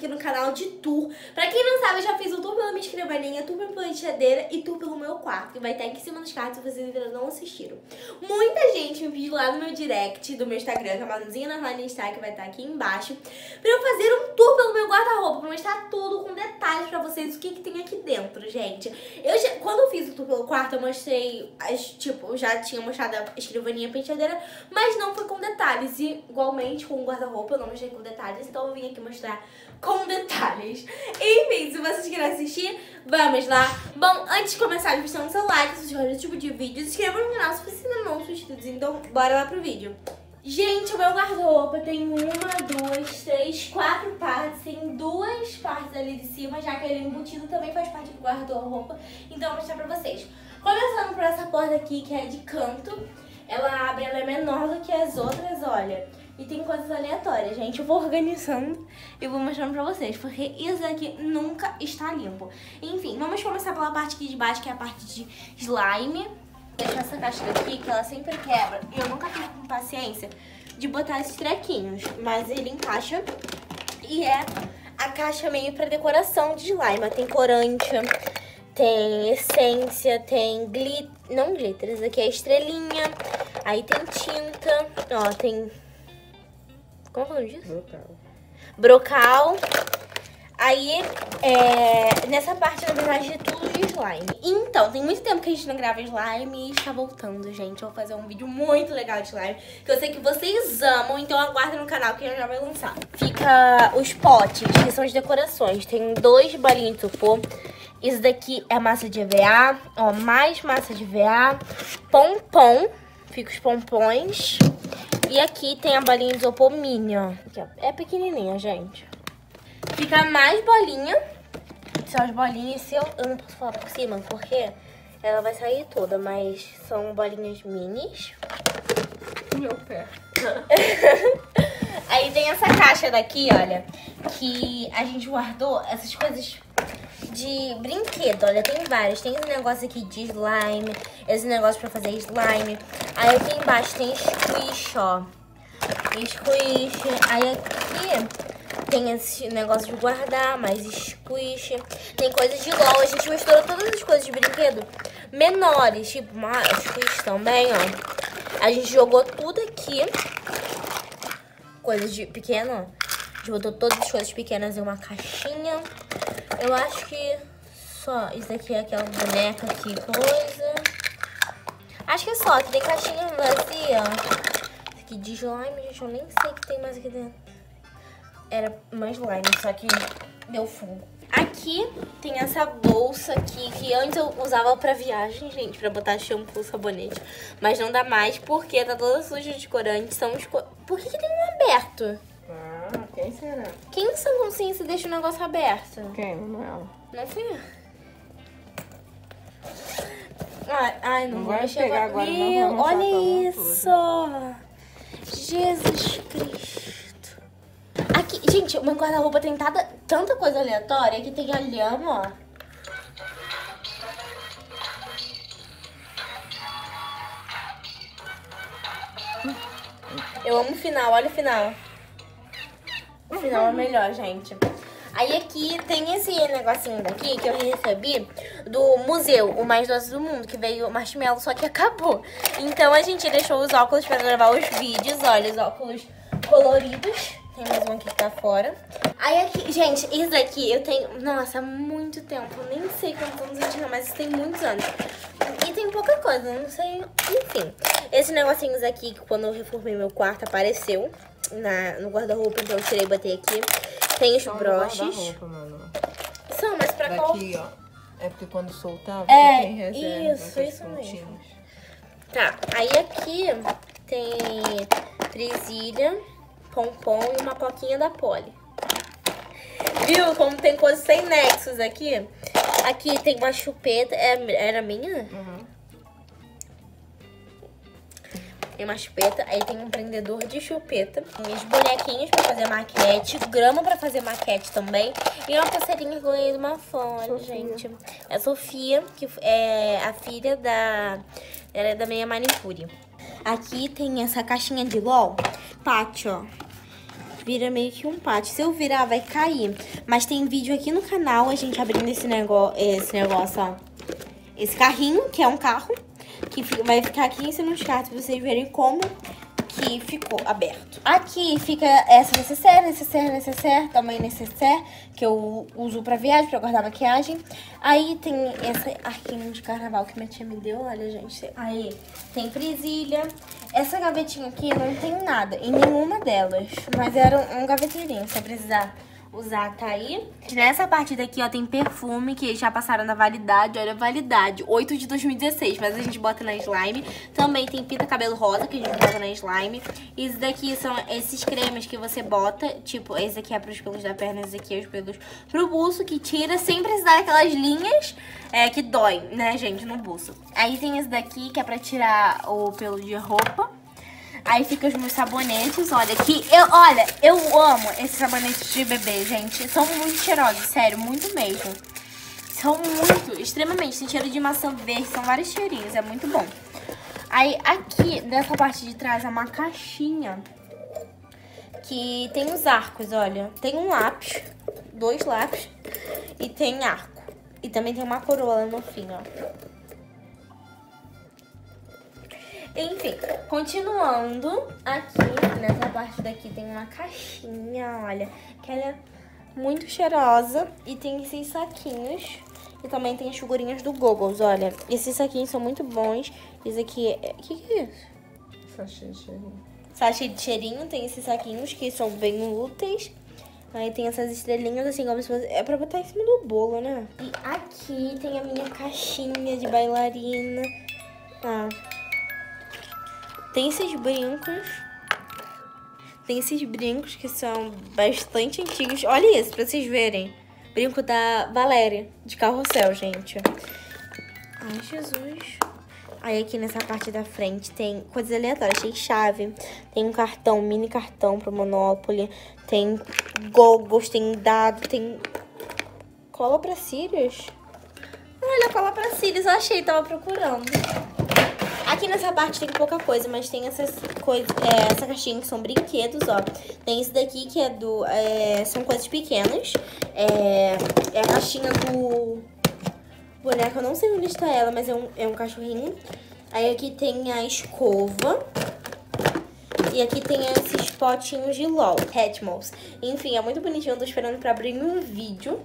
aqui no canal de tour. Pra quem não sabe, eu já fiz o tour pela minha escrivaninha, tour pela penteadeira e tour pelo meu quarto, que vai estar aqui em cima dos cards se vocês ainda não assistiram. Muita gente me pediu lá no meu direct do meu Instagram, que é Manuzinha_Insta, que vai estar aqui embaixo, pra eu fazer um tour pelo meu guarda-roupa, pra mostrar tudo com detalhes pra vocês, o que tem aqui dentro, gente. Quando eu fiz o tour pelo quarto, eu mostrei, eu já tinha mostrado a escrivaninha, a penteadeira, mas não foi com detalhes. E igualmente com o guarda-roupa eu não mostrei com detalhes, então eu vim aqui mostrar com detalhes. Enfim, se vocês querem assistir, vamos lá. Bom, antes de começar, deixa o seu like, se você gosta desse tipo de vídeo, se inscreva no canal se você ainda não são inscritos. Então, bora lá pro vídeo. Gente, o meu guarda-roupa tem 1, 2, 3, 4 partes. Tem 2 partes ali de cima, já que ele embutido também faz parte do guarda-roupa. Então, eu vou mostrar pra vocês. Começando por essa porta aqui, que é de canto. Ela abre, ela é menor do que as outras, olha. E tem coisas aleatórias, gente. Eu vou organizando e vou mostrando pra vocês, porque isso aqui nunca está limpo. Enfim, vamos começar pela parte aqui de baixo, que é a parte de slime. Deixa essa caixa daqui, que ela sempre quebra. E eu nunca tive paciência de botar esses trequinhos. Mas ele encaixa. E é a caixa meio pra decoração de slime. Tem corante, tem essência, tem glitter. Não glitter, esse aqui é estrelinha. Aí tem tinta. Ó, tem... Como é o nome disso? Brocal. Brocal. Aí, nessa parte, na verdade, de tudo de slime. Então, tem muito tempo que a gente não grava slime e está voltando, gente. Eu vou fazer um vídeo muito legal de slime, que eu sei que vocês amam, então aguardem no canal que já vai lançar. Fica os potes, que são as decorações. Tem 2 balinhos de isopor. Isso daqui é massa de EVA, ó, mais massa de EVA. Pompom, fica os pompons. E aqui tem a balinha de isopor mini, ó. Aqui, ó. É pequenininha, gente. Fica mais bolinha. São as bolinhas, eu não posso falar por cima, porque ela vai sair toda, mas são bolinhas minis. Meu pé. Aí tem essa caixa daqui, olha, que a gente guardou essas coisas de brinquedo, olha, tem vários. Tem esse negócio aqui de slime, esse negócio pra fazer slime. Aí aqui embaixo tem squish, ó. Squish. Aí aqui tem esse negócio de guardar, mais squish. Tem coisas de LOL. A gente misturou todas as coisas de brinquedo menores, tipo squish também, ó. A gente jogou tudo aqui. Coisas de pequeno, ó. A gente botou todas as coisas pequenas em uma caixinha. Eu acho que só isso daqui é aquela boneca aqui, coisa. Acho que é só, que tem caixinha vazia. Esse aqui de slime, gente, eu nem sei o que tem mais aqui dentro. Era mais slime, só que deu fogo. Aqui tem essa bolsa aqui, que antes eu usava pra viagem, gente, pra botar shampoo, sabonete. Mas não dá mais, porque tá toda suja de corante. Por que tem um aberto? Ah, quem será? Quem em sã consciência deixa o negócio aberto? Quem? Manuela. Não fui eu. Ai, não vou vai mexer pegar agora, não. Meu, Vamos olha mostrar isso. Jesus Cristo. Aqui, gente, o meu guarda-roupa tem tanta coisa aleatória que tem a lhama, ó. Eu amo o final, olha o final. O final é melhor, gente. Aí aqui tem esse negocinho daqui que eu recebi do museu, o mais doce do mundo, que veio marshmallow, só que acabou. Então a gente deixou os óculos pra gravar os vídeos, olha, os óculos coloridos. Tem mais um aqui que tá fora. Aí aqui, gente, isso daqui eu tenho, nossa, há muito tempo. Eu nem sei quantos anos eu tinha, mas isso tem muitos anos. E tem pouca coisa, não sei, enfim. Esses negocinhos aqui, que quando eu reformei meu quarto, apareceu no guarda-roupa, então eu tirei e botei aqui. Tem os broches. São, mas pra qual? Daqui, ó. É porque quando soltar, você tem reserva. Isso mesmo. Tá, aí aqui tem presilha, pompom e uma poquinha da Polly. Viu como tem coisas sem nexos aqui? Aqui tem uma chupeta. Era minha? Uhum. Tem uma chupeta, aí tem um prendedor de chupeta, tem os bonequinhos pra fazer maquete, grama pra fazer maquete também, e uma pulseirinha que eu ganhei de uma fã, olha, gente. É a Sofia, que é a filha ela é da minha manicure. Aqui tem essa caixinha de LOL, Pátio, ó. vira meio que um pátio. Se eu virar, vai cair. Mas tem vídeo aqui no canal, a gente abrindo esse negócio, ó. Esse carrinho, que é um carro, que vai ficar aqui em cima dos carros, pra vocês verem como que ficou aberto. Aqui fica essa necessaire, tamanho necessaire, que eu uso pra viagem, pra guardar maquiagem. Aí tem essa arquinho de carnaval que minha tia me deu, olha, gente. Aí tem presilha. Essa gavetinha aqui não tem nada em nenhuma delas, mas era um gaveteirinho, se eu precisar usar, tá aí. Nessa parte daqui, ó, tem perfume que já passaram da validade. Olha a validade, 8 de 2016, mas a gente bota na slime. Também tem pinta cabelo rosa que a gente bota na slime. Isso daqui são esses cremes que você bota, tipo, esse aqui é pros pelos da perna, esse aqui é os pelos pro buço, que tira sem precisar daquelas linhas que dói, né, gente, no buço. Aí tem esse daqui que é pra tirar o pelo de roupa. Aí fica os meus sabonetes, olha, que eu amo esses sabonetes de bebê, gente. São muito cheirosos, sério, muito mesmo. São muito, extremamente, tem cheiro de maçã verde, são vários cheirinhos, é muito bom. Aí aqui, nessa parte de trás, é uma caixinha que tem os arcos, olha. Tem um lápis, 2 lápis e tem arco. E também tem uma coroa no fim, ó. Enfim, continuando, aqui, nessa parte daqui tem uma caixinha, olha, que ela é muito cheirosa. E tem esses saquinhos, e também tem as figurinhas do Googles, olha. Esses saquinhos são muito bons. Esse aqui é... O que é isso? Sachê de cheirinho. Sachê de cheirinho, tem esses saquinhos que são bem úteis. Aí tem essas estrelinhas, assim, como se fosse... É pra botar em cima do bolo, né? E aqui tem a minha caixinha de bailarina. Ah... Tem esses brincos. Tem esses brincos que são bastante antigos. Olha isso, pra vocês verem. Brinco da Valéria, de carrossel, gente. Ai, Jesus. Aí aqui nessa parte da frente tem coisas aleatórias. Tem chave, tem um cartão, mini cartão pro Monopoly. Tem goggles, tem dado, tem cola pra cílios. Olha, cola pra cílios, eu achei, tava procurando. Aqui nessa parte tem pouca coisa, mas tem essas coisas, essa caixinha que são brinquedos, ó. Tem esse daqui que é do... são coisas pequenas. É a caixinha do boneco, eu não sei onde está ela, mas é um cachorrinho. Aí aqui tem a escova. E aqui tem esses potinhos de LOL, Hatmos. Enfim, é muito bonitinho, eu tô esperando pra abrir um vídeo.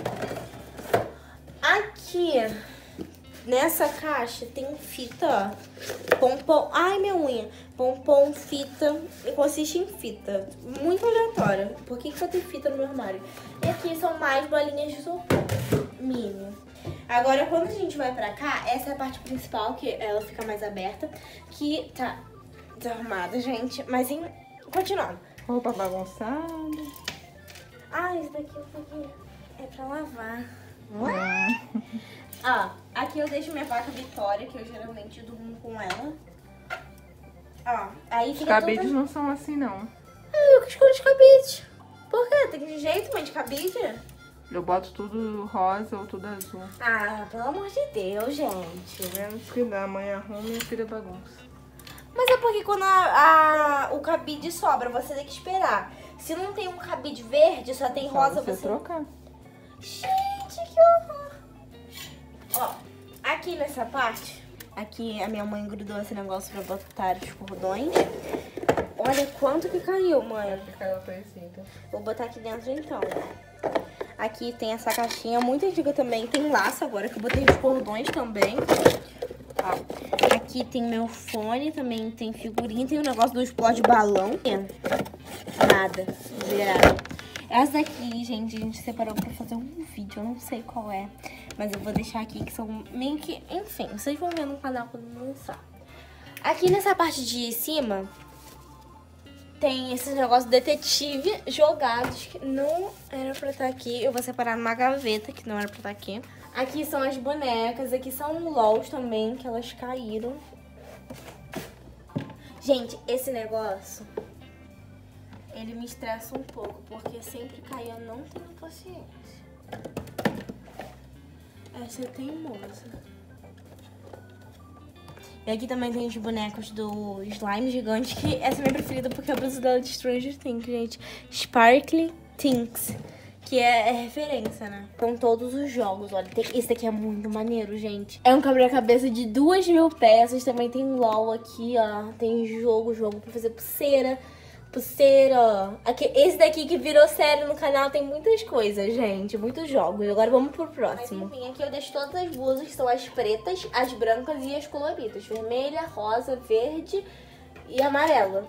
Aqui... Nessa caixa tem fita, ó, pompom, ai minha unha, pompom, fita, consiste em fita, muito aleatória. Por que vai ter fita no meu armário? E aqui são mais bolinhas de isopor, mini. Agora quando a gente vai pra cá, essa é a parte principal, que ela fica mais aberta, que tá desarrumada, gente, mas continuando. Roupa bagunçada. Ah, isso daqui é pra lavar. É. Ó, aqui eu deixo minha vaca Vitória, que eu geralmente durmo com ela. Ó, aí fica Os cabides não são assim, não. Eu que escolho os cabides. Por quê? Tem jeito, mãe, de cabide? Eu boto tudo rosa ou tudo azul. Ah, pelo amor de Deus, gente. Menos que dá, a mãe arruma e a filha bagunça. Mas é porque quando o cabide sobra, você tem que esperar. Se não tem um cabide verde, só tem rosa, você trocar. Gente, que horror. Ó, aqui nessa parte, aqui a minha mãe grudou esse negócio pra botar os cordões. Olha quanto que caiu, mãe. Vou botar aqui dentro então. Aqui tem essa caixinha muito antiga também. Tem laço agora que eu botei os cordões também. Ó, aqui tem meu fone, também tem figurinha. Tem o negócio do explode balão. Nada, zerado. Essa daqui, gente, a gente separou pra fazer um vídeo, eu não sei qual é, mas eu vou deixar aqui, que são meio que... Enfim, vocês vão ver no canal quando lançar. Aqui nessa parte de cima, tem esses negócios detetive jogados, que não era pra estar aqui. Eu vou separar numa gaveta, que não era pra estar aqui. Aqui são as bonecas, aqui são LOLs também, que elas caíram. Gente, esse negócio... ele me estressa um pouco, porque sempre cai, eu não tenho paciência. Essa é teimosa. E aqui também tem os bonecos do slime gigante, que essa é a minha preferida porque é a blusa dela de Stranger Things, gente. Sparkly Things, que é referência, né? São todos os jogos, olha. Esse daqui é muito maneiro, gente. É um quebra-cabeça de 2.000 peças. Também tem LOL aqui, ó. Tem jogo pra fazer pulseira. Esse daqui que virou série no canal tem muitas coisas, gente. Muitos jogos. Agora vamos pro próximo. Mas, enfim, aqui eu deixo todas as blusas, que são as pretas, as brancas e as coloridas. Vermelha, rosa, verde e amarela.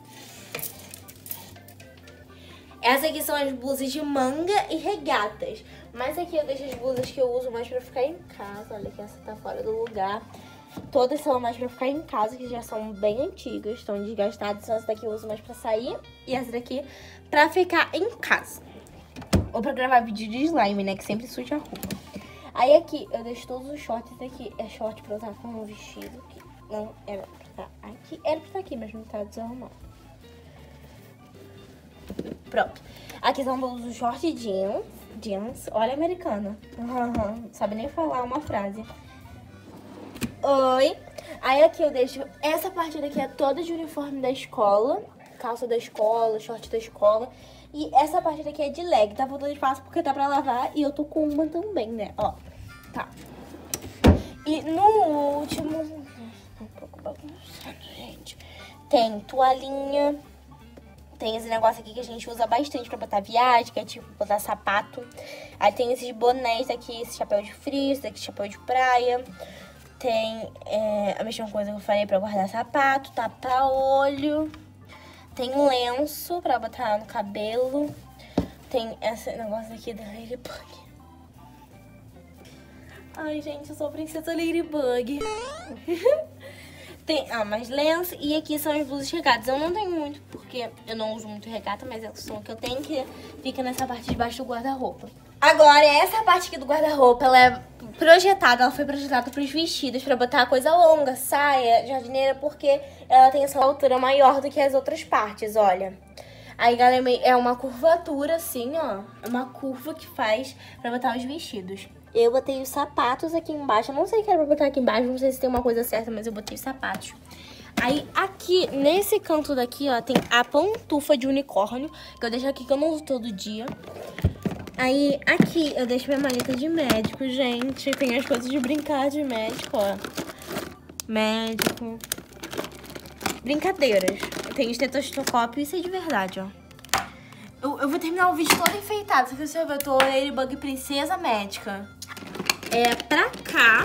Essas aqui são as blusas de manga e regatas. Mas aqui eu deixo as blusas que eu uso mais pra ficar em casa. Olha que essa tá fora do lugar. Todas são mais pra ficar em casa, que já são bem antigas, estão desgastadas. Então essa daqui eu uso mais pra sair e essa daqui pra ficar em casa. Ou pra gravar vídeo de slime, né, que sempre suja a roupa. Aí aqui eu deixo todos os shorts aqui. É short pra usar com um vestido. Que não era pra estar aqui. Era pra estar aqui, mas não tá desarrumado. Pronto. Aqui são todos os shorts jeans. Olha, americana. Não sabe nem falar uma frase. Oi. Aí aqui eu deixo... Essa parte daqui é toda de uniforme da escola. Calça da escola, short da escola. E essa parte daqui é de leg. Tá faltando espaço porque tá pra lavar. E eu tô com uma também, né? Ó. Tá. E no último... Um pouco bagunçado, gente. Tem toalhinha. Tem esse negócio aqui que a gente usa bastante pra botar viagem, que é tipo botar sapato. Aí tem esses bonés aqui, esse chapéu de frio, esse daqui chapéu de praia. Tem a mesma coisa que eu falei pra guardar sapato, tapa-olho. Tem lenço pra botar no cabelo. Tem esse negócio aqui da Ladybug. Ai, gente, eu sou a princesa Ladybug. Tem mais lenço. E aqui são as blusas regatas. Eu não tenho muito, porque eu não uso muito regata, mas é o que eu tenho, que fica nessa parte de baixo do guarda-roupa. Agora, essa parte aqui do guarda-roupa, ela é projetada, ela foi projetada para os vestidos, pra botar coisa longa, saia, jardineira, porque ela tem essa altura maior do que as outras partes, olha. Aí, galera, é uma curvatura assim, ó. É uma curva que faz pra botar os vestidos. Eu botei os sapatos aqui embaixo. Eu não sei o que era pra botar aqui embaixo, não sei se tem uma coisa certa, mas eu botei os sapatos. Aí, aqui, nesse canto daqui, ó, tem a pantufa de unicórnio, que eu deixo aqui, que eu não uso todo dia. Aí, aqui, eu deixo minha maleta de médico, gente. Tem as coisas de brincar de médico, ó. Médico. Brincadeiras. Tem estetoscópio, isso é de verdade, ó. Eu vou terminar o vídeo todo enfeitado. Se você ver, eu tô Ladybug Princesa Médica. É pra cá.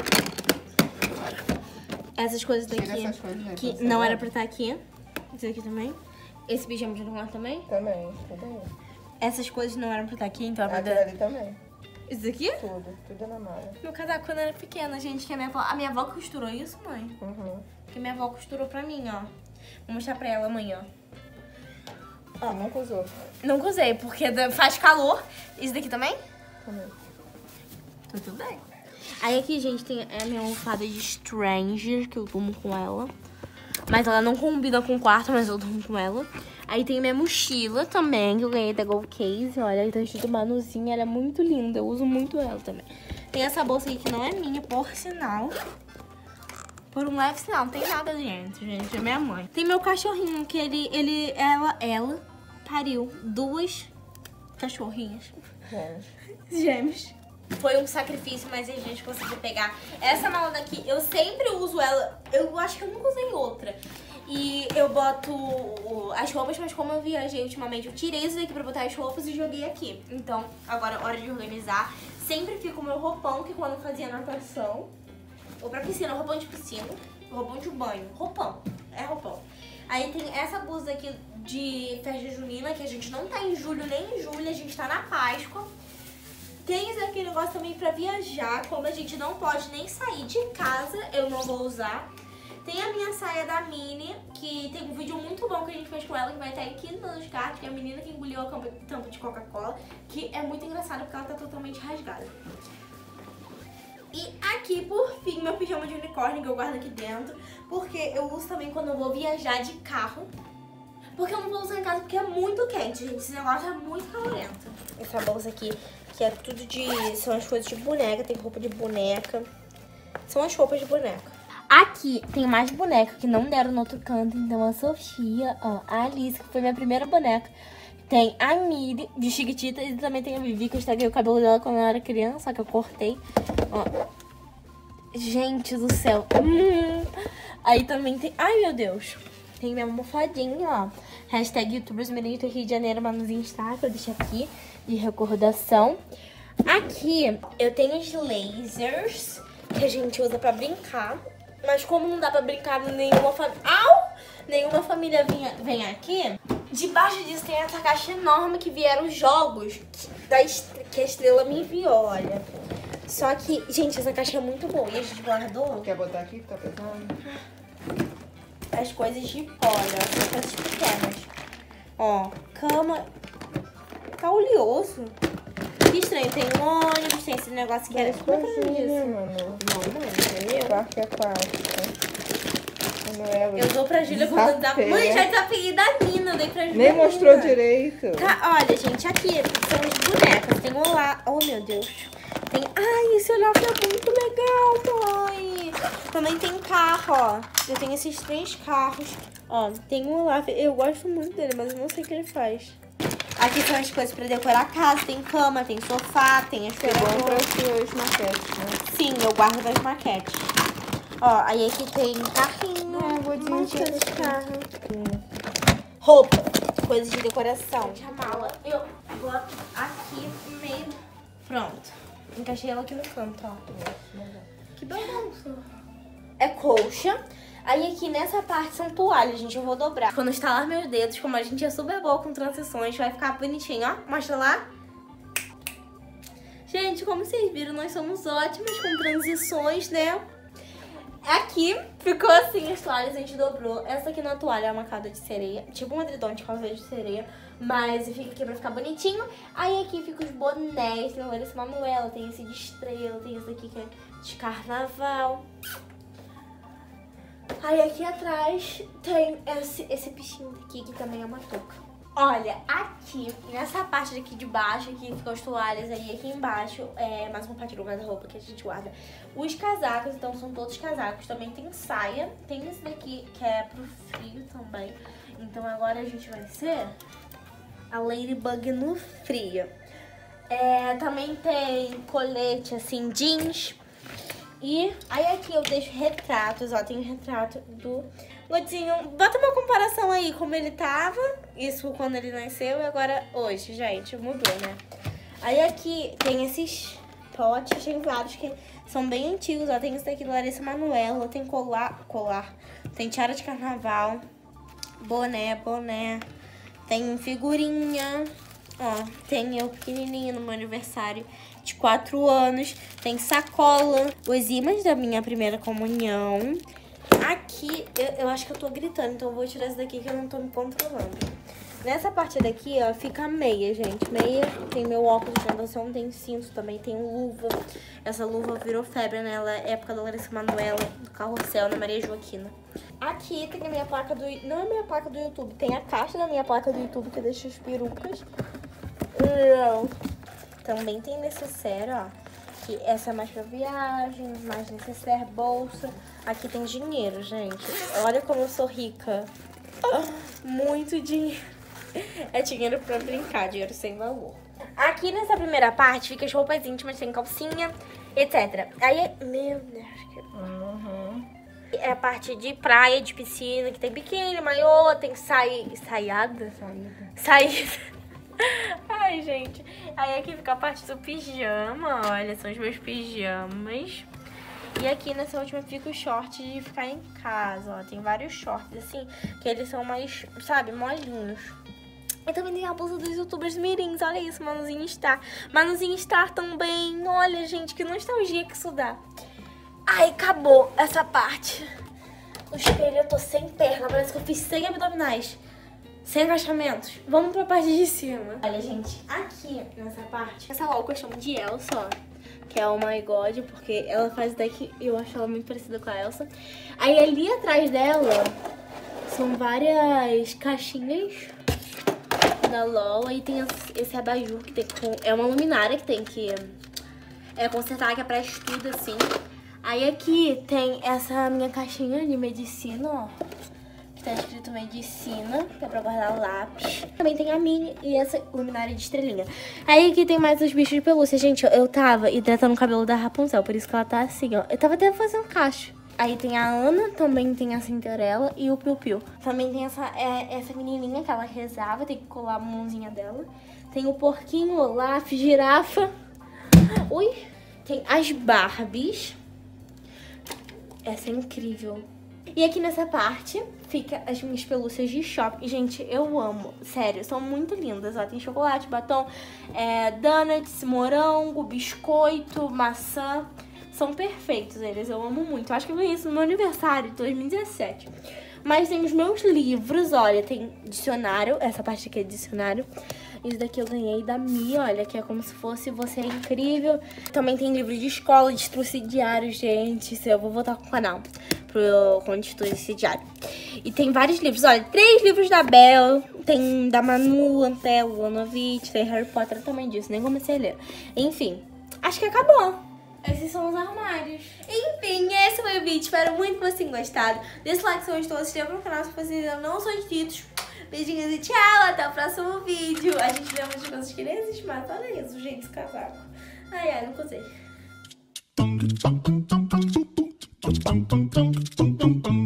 Essas coisas daqui. Essas coisas aí, que não era pra estar aqui. Isso aqui também. Esse pijama de unicornio também. Também. Essas coisas não eram pra estar aqui, então... Aquilo ali também. Isso aqui? Tudo na mala. Meu casaco quando eu era pequena, gente, que a minha avó costurou isso, mãe. Uhum. Que minha avó costurou pra mim, ó. Vou mostrar pra ela amanhã. Ó. Você nunca usou? Nunca usei, porque faz calor. Isso daqui também? Também. Tudo bem. Aí aqui, gente, tem a minha almofada de Stranger, que eu durmo com ela. Mas ela não combina com o quarto, mas eu durmo com ela. Aí tem minha mochila também, que eu ganhei da Gold Case. Olha, aí tá escrito Manuzinha, ela é muito linda. Eu uso muito ela também. Tem essa bolsa aqui que não é minha, por sinal. Por um leve sinal, não tem nada dentro, gente. É minha mãe. Tem meu cachorrinho, que ela pariu 2 cachorrinhas. Gêmeos. Foi um sacrifício, mas a gente conseguiu pegar. Essa mala daqui, eu sempre uso ela. Eu acho que eu nunca usei outra. E eu boto as roupas, mas como eu viajei ultimamente, eu tirei isso daqui pra botar as roupas e joguei aqui. Então, agora é hora de organizar. Sempre fica o meu roupão, que quando eu fazia natação, ou pra piscina, roupão de piscina, roupão de banho, roupão, é roupão. Aí tem essa blusa aqui de festa junina, que a gente não tá em julho nem em julho, a gente tá na Páscoa. Tem esse aqui negócio também pra viajar, como a gente não pode nem sair de casa, eu não vou usar. Tem a minha saia da Minnie, que tem um vídeo muito bom que a gente fez com ela, que vai estar aqui nos cards, que é a menina que engoliu a tampa de Coca-Cola, que é muito engraçado porque ela tá totalmente rasgada. E aqui, por fim, meu pijama de unicórnio, que eu guardo aqui dentro, porque eu uso também quando eu vou viajar de carro. Porque eu não vou usar em casa porque é muito quente, gente. Esse negócio é muito calorento. Essa bolsa aqui, que é tudo de... São as coisas de boneca, tem roupa de boneca. São as roupas de boneca. Aqui tem mais boneca que não deram no outro canto. Então a Sofia, ó, a Alice, que foi minha primeira boneca. Tem a Miri, de Chiquitita. E também tem a Vivi, que eu estraguei o cabelo dela quando ela era criança, só que eu cortei. Ó. Gente do céu. Aí também tem... Ai, meu Deus. Tem minha almofadinha, ó. Hashtag YouTubers Mirim do Rio de Janeiro, Manuzinho Star, que eu deixei aqui de recordação. Aqui eu tenho os lasers que a gente usa pra brincar. Mas como não dá pra brincar nenhuma família... Nenhuma família vem aqui. Debaixo disso tem essa caixa enorme que vieram jogos que a Estrela me enviou, olha. Só que, gente, essa caixa é muito boa. E a gente guardou... Quer botar aqui que tá pesando? As coisas de fora, as coisas pequenas. Ó, cama... Tá oleoso. Que estranho, tem um ônibus, tem esse negócio que era... Coisinha, mano. Não, mãe, entendeu? Parque aquático. Eu dou pra Júlia quando dá... Mãe, já desapeguei da Nina, eu dei pra Júlia. Nem mostrou direito. Tá, olha, gente, aqui são as bonecas. Tem um lá... Oh, meu Deus. Tem... Ai, esse olhar é muito legal, mãe. Também tem carro, ó. Eu tenho esses 3 carros. Ó, tem um lá. Eu gosto muito dele, mas eu não sei o que ele faz. Aqui são as coisas pra decorar a casa. Tem cama, tem sofá, tem as coisas. É bom para as suas maquetes, né? Sim, eu guardo das maquetes. Ó, aí aqui tem carrinho. Monte de carro. Roupa, coisas de decoração. A mala eu boto aqui no meio. Pronto. Encaixei ela aqui no canto, ó. Que balanço. É colcha. Aí aqui nessa parte são toalhas, gente. Eu vou dobrar. Quando eu estalar meus dedos, como a gente é super boa com transições, vai ficar bonitinho, ó. Mostra lá. Gente, como vocês viram, nós somos ótimas com transições, né? Aqui ficou assim as toalhas, a gente dobrou. Essa aqui na toalha é uma cauda de sereia, tipo um edredom de cauda de sereia, mas fica aqui pra ficar bonitinho. Aí aqui fica os bonés, tem o Larissa Manoela, tem esse de estrela, tem esse aqui que é de carnaval. Aí aqui atrás tem esse bichinho aqui que também é uma touca. Olha, aqui, nessa parte daqui de baixo, aqui ficam as toalhas, aí aqui embaixo é mais uma parte do guarda-roupa que a gente guarda os casacos, então são todos casacos. Também tem saia, tem esse daqui que é pro frio também. Então agora a gente vai ser a Ladybug no frio. Também tem colete, assim, jeans. E aí aqui eu deixo retratos, ó, tem um retrato do Godinho. Bota uma comparação aí, como ele tava, isso quando ele nasceu e agora hoje, gente, mudou, né? Aí aqui tem esses potes, tem vários que são bem antigos, ó, tem esse daqui do Larissa Manoela, tem colar, tem tiara de carnaval, boné, tem figurinha, ó, tem eu pequenininha no meu aniversário de 4 anos, tem sacola, os ímãs da minha primeira comunhão. Aqui, eu acho que eu tô gritando, então eu vou tirar isso daqui que eu não tô me controlando. Nessa parte daqui, ó, fica a meia, gente. Meia, tem meu óculos de graduação, tem cinto também, tem luva. Essa luva virou febre, né? Ela é época da Larissa Manoela, do Carrossel, na Maria Joaquina. Aqui tem a minha placa do... Não é minha placa do YouTube, tem a caixa da minha placa do YouTube que deixa as perucas. Também tem necessaire, ó. Que essa é mais pra viagem, mais necessaire, bolsa. Aqui tem dinheiro, gente. Olha como eu sou rica. Muito dinheiro. É dinheiro pra brincar, dinheiro sem valor. Aqui nessa primeira parte fica as roupas íntimas, tem calcinha, etc. Aí, meu Deus. É a parte de praia, de piscina, que tem biquíni, maiô, tem saída. Ai, gente. Aí aqui fica a parte do pijama, olha, são os meus pijamas. E aqui nessa última fica o short de ficar em casa, ó. Tem vários shorts, assim, que eles são mais, sabe, molinhos. E também tem a blusa dos youtubers mirins, olha isso, Manuzinho Star. Manuzinho Star também, olha, gente, que nostalgia que isso dá. Ai, acabou essa parte. No espelho eu tô sem perna, parece que eu fiz 100 abdominais. Sem agachamentos. Vamos pra parte de cima. Olha, gente, aqui nessa parte, essa louca eu chamo de Elsa, ó. Que é o My God, porque ela faz daqui, eu acho ela muito parecida com a Elsa. Aí ali atrás dela são várias caixinhas da LOL. Aí tem esse abajur que tem é uma luminária que tem que consertar, que é pra estudo, assim. Aí aqui tem essa minha caixinha de medicina, ó. Que tá escrito medicina, que é pra guardar o lápis. Também tem a mini e essa luminária de estrelinha. Aí aqui tem mais os bichos de pelúcia. Gente, eu tava hidratando o cabelo da Rapunzel, por isso que ela tá assim, ó. Eu tava até fazendo cacho. Aí tem a Ana, também tem a Cinderela e o Piu Piu. Também tem essa menininha que ela rezava, tem que colar a mãozinha dela. Tem o porquinho, o Olaf, girafa. Ui! Tem as Barbies. Essa é incrível. E aqui nessa parte fica as minhas pelúcias de shopping. Gente, eu amo. Sério, são muito lindas. Ó, tem chocolate, batom, donuts, morango, biscoito, maçã. São perfeitos eles, eu amo muito. Eu acho que eu ganhei isso no meu aniversário de 2017. Mas tem os meus livros, olha, tem dicionário. Essa parte aqui é dicionário. Esse daqui eu ganhei da Mi, olha, que é como se fosse Você é Incrível. Também tem livro de escola, de estudo diário, gente. Eu vou voltar com o canal com estudo diário. E tem vários livros, olha, 3 livros da Belle. Tem da Manu, Antelo, Lanovich, tem Harry Potter também disso, nem comecei a ler. Enfim, acho que acabou. Esses são os armários. Enfim, esse foi o vídeo. Espero muito que vocês tenham gostado. Deixa o like se gostou, se inscreva no canal se vocês ainda não são inscritos. Beijinhos e tchau, até o próximo vídeo. A gente vê umas coisas que nem existem mais. Olha isso, gente, esse casaco. Ai, não consegui.